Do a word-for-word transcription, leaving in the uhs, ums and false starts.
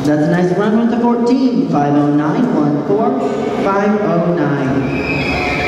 That's a nice run with the fourteen. five oh nine one four, five oh nine.